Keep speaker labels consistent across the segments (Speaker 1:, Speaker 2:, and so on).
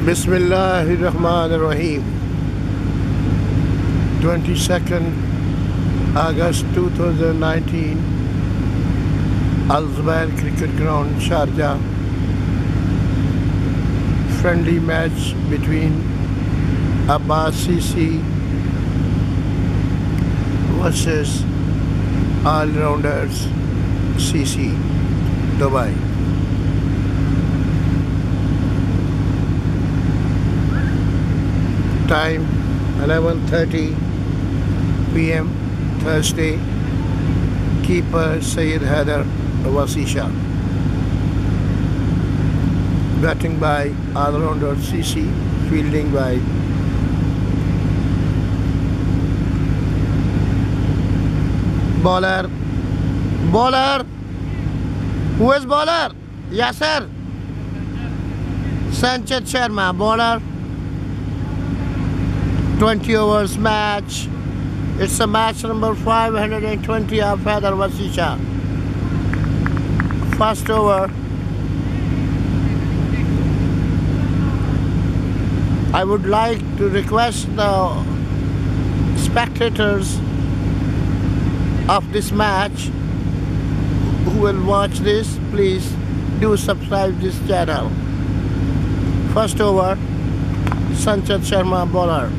Speaker 1: Bismillahirrahmanirrahim. 22nd August 2019, Al Zubair Cricket Ground, Sharjah. Friendly match between Abbas Sisi versus All-Rounders Sisi, Dubai. Time 11:30 p.m. Thursday. Keeper Syed Haider Wasisha. Batting by all-rounder Sisi. Fielding by bowler. Who is bowler? Yasser Sanchit Sharma. Bowler. 20 overs match. It's a match number 520 of Haider Wasisha. First over. I would like to request the spectators of this match who will watch this, please do subscribe this channel. First over, Sanchit Sharma, bowler.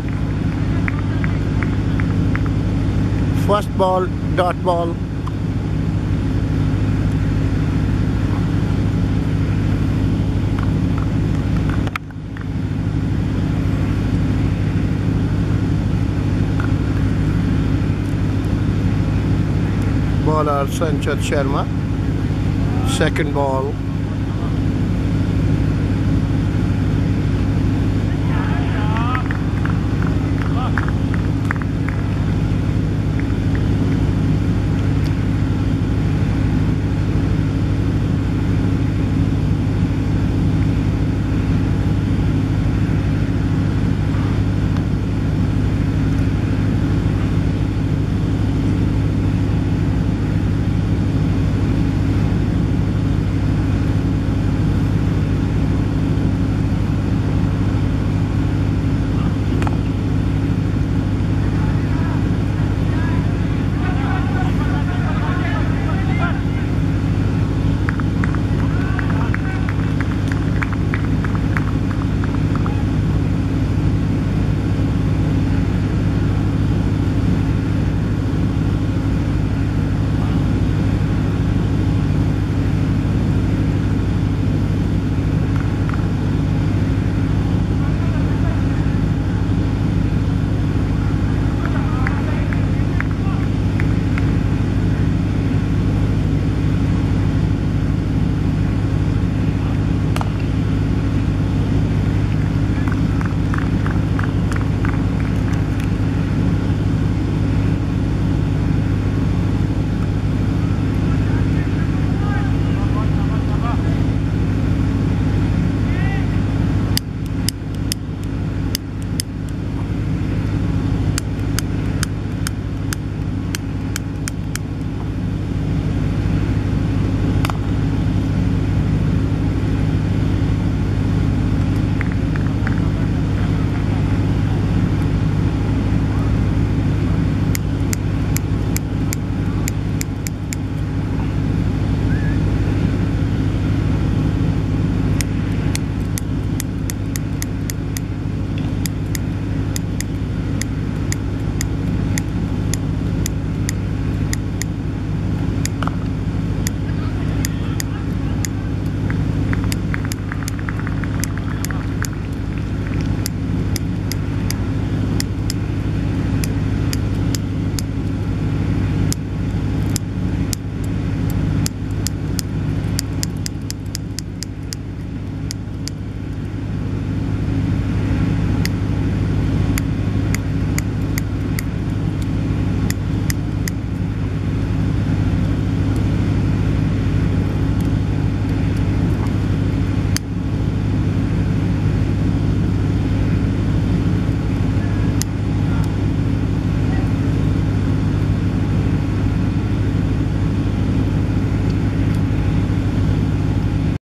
Speaker 1: First ball, dot ball. Bowler Sanchit Sharma. Second ball.